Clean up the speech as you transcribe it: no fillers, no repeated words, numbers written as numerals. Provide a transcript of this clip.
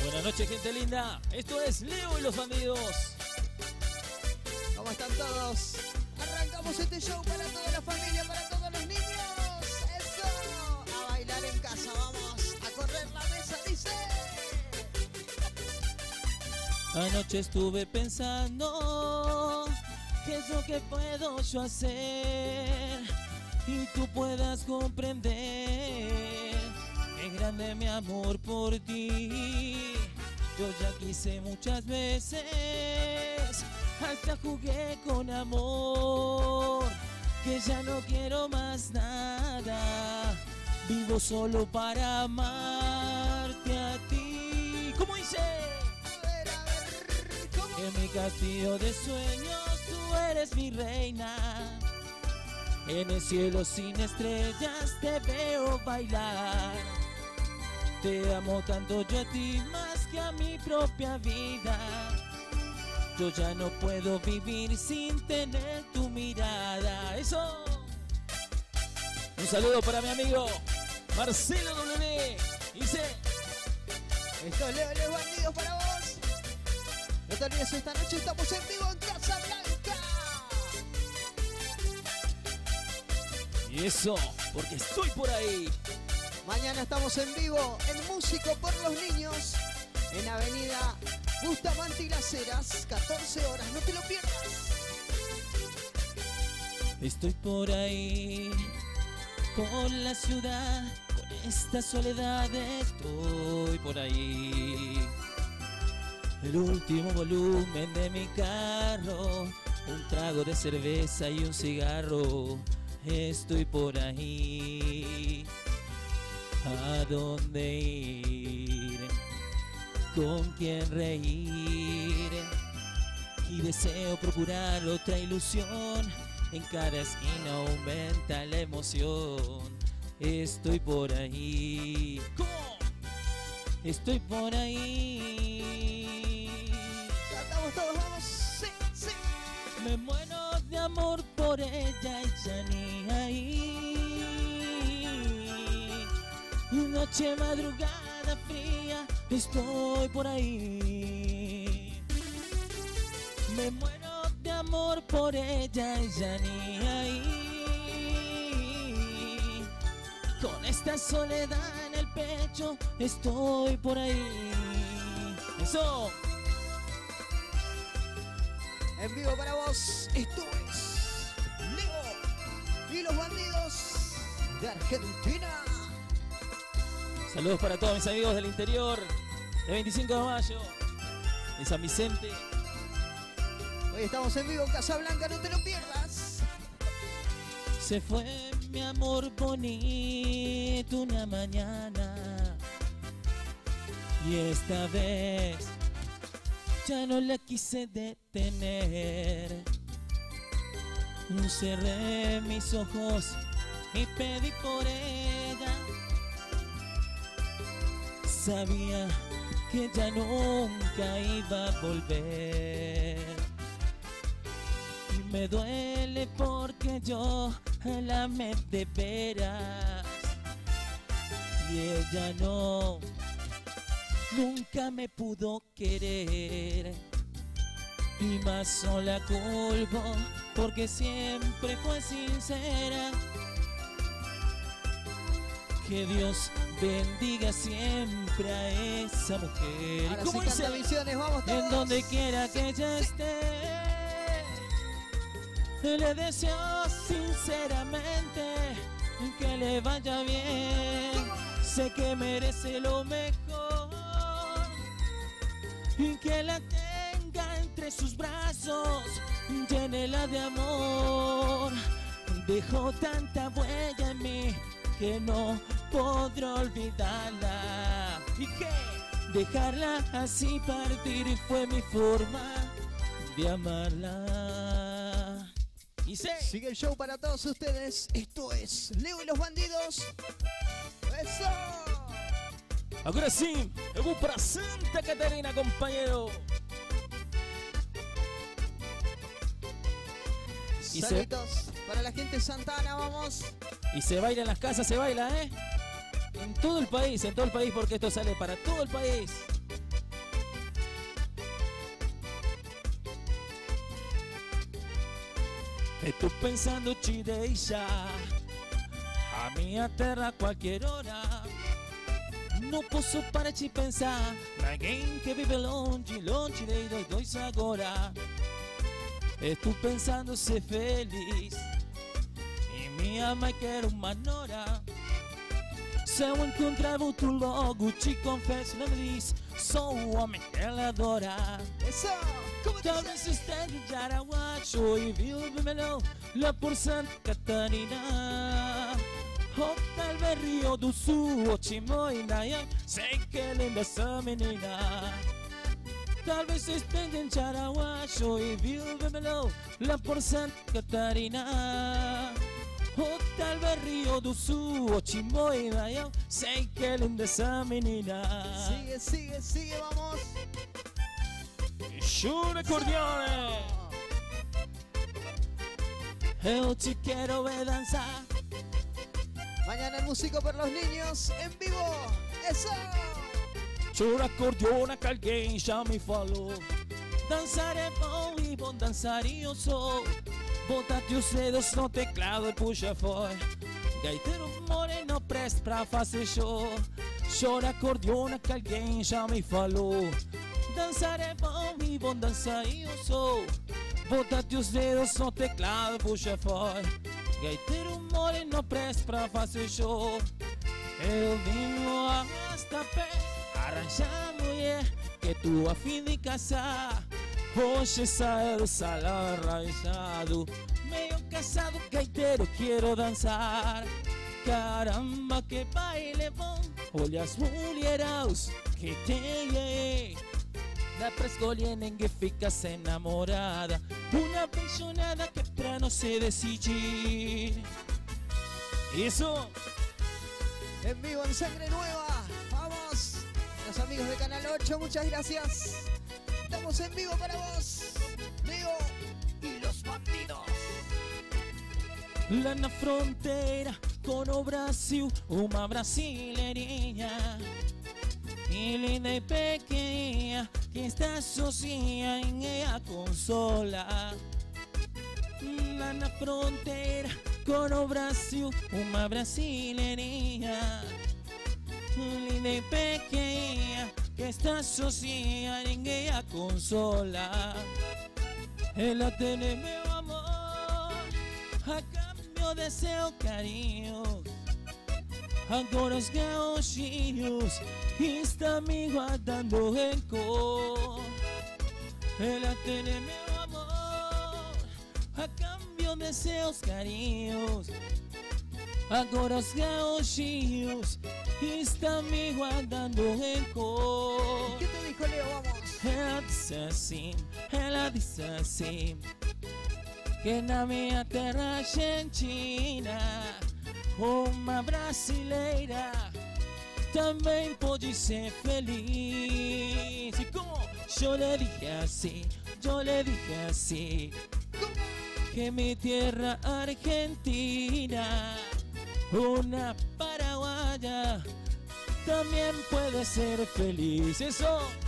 Buenas noches, gente linda. Esto es Leo y los Bandidos. ¿Cómo están todos? Arrancamos este show para toda la familia, para todos los niños. ¡Eso! A bailar en casa, vamos a correr la mesa, dice. Anoche estuve pensando qué es lo que puedo yo hacer y tú puedas comprender. Es grande mi amor por ti. Yo ya quise muchas veces, hasta jugué con amor, que ya no quiero más nada. Vivo solo para amarte a ti. ¿Cómo dice? A ver, ¿cómo? En mi castillo de sueños tú eres mi reina. En el cielo sin estrellas te veo bailar. Te amo tanto yo a ti más que a mi propia vida. Yo ya no puedo vivir sin tener tu mirada. ¡Eso! Un saludo para mi amigo Marcelo W. Dice: Esto es Leo y los Bandidos para vos. No te olvides, esta noche estamos en vivo en Casa Blanca. y eso, porque estoy por ahí. Mañana estamos en vivo en Músico por los Niños, en Avenida Bustamante y Las Heras, 14 horas, no te lo pierdas. Estoy por ahí, por la ciudad, con esta soledad estoy por ahí. El último volumen de mi carro, un trago de cerveza y un cigarro. Estoy por ahí. ¿A dónde ir? ¿Con quién reír? Y deseo procurar otra ilusión. En cada esquina aumenta la emoción. Estoy por ahí. ¿Cómo? Estoy por ahí. Cantamos todos, vamos, sí, sí. Me muero de amor por ella y ya ni ahí. Noche, madrugada fría, estoy por ahí. Me muero de amor por ella y ya ni ahí. Con esta soledad en el pecho, estoy por ahí. ¡Eso! En vivo para vos, esto es Leo y los Bandidos de Argentina. Saludos para todos mis amigos del interior, de 25 de mayo, de San Vicente. Hoy estamos en vivo en Casa Blanca, no te lo pierdas. Se fue mi amor bonito una mañana y esta vez ya no la quise detener. Cerré mis ojos y pedí por ella. Sabía que ya nunca iba a volver. Y me duele porque yo la amé de veras y ella no, nunca me pudo querer. Y más sola culpo porque siempre fue sincera. Que Dios bendiga siempre a esa mujer. Ahora ¿Cómo sí dice? canta Visiones, vamos todos. En donde quiera que ella esté, le deseo sinceramente que le vaya bien. Sé que merece lo mejor y que la tenga entre sus brazos, llénela de amor. Dejó tanta huella en mí que no podré olvidarla. Y que dejarla así partir fue mi forma de amarla. Y sé. Sigue el show para todos ustedes. Esto es Leo y los Bandidos. ¡Eso! Ahora sí, vamos para Santa Catarina, compañero. Y Saluditos para la gente de Santana, vamos. Y se baila en las casas, se baila, ¿eh? En todo el país, porque esto sale para todo el país. Estou pensando te deixar, a minha terra a qualquer hora. Não posso parar de pensar naquele que vive longe, longe de nós dois agora. Estou pensando ser feliz e minha mãe quer uma nora. Se eu encontrar tu logo, te confesso, não me diz, sou o homem que ela adora. Talvez esteja em Jaraguacho e vive melhor lá por Santa Catarina. Ou talvez Rio do Sul ou Chimoidaia, sei que é linda essa menina. Talvez esteja em Jaraguacho e vive melhor lá por Santa Catarina. Ou talvez Rio do Sul ou Chimoidaia, sei que é linda essa menina. Sigue, sigue, sigue, vamos. Chura acordeone. Eu te quero ver dançar. Mañana el músico por los niños en vivo. ¡Eso! Chura acordeona que alguém já me falou. Dançar é bom e bom dançarino sou. Bota-te os dedos no teclado e puxa fora. Gaiteiro moreno presta pra fazer show. Chora acordeona que alguém já me falou. Dançar é bom e bom dançarino sou. Bota-te os dedos no teclado e puxa fora. Gaiteiro moreno presta pra fazer show. Eu vim hasta pé arranjar mulher que tu a fim de casar. Hoje sai do salão arranjado, meio casado, gaiteiro, quero dançar. Caramba, que baile bom, olha as mulheraus que tem aí. Dá pra escolher, ninguém fica sem namorada. Uma apaixonada que pra não se decidir. Isso. En vivo en Sangre Nueva. Vamos. Los amigos de Canal 8, muchas gracias. Estamos en vivo para vos. Diego y los bandidos. Lá na fronteira com o Brasil, uma brasileirinha e linda e pequena, que está sozinha em ela consola. Lá na fronteira com o Brasil, uma brasileirinha linda e pequena, que está sozinha, ninguém a consola. Ela tem meu amor a cambio de seu carinho. Agora os gauchinhos estão me guardando rencor. Ela tem meu amor a cambio de seus carinhos. Agora os gauchinhos estão me guardando rencor. ¿Qué te dijo Leo? Vamos. Ela disse assim, que na minha terra argentina, uma brasileira também pode ser feliz. E como? Eu le dije assim, que mi tierra argentina, una paraguaya, también puede ser feliz. Eso.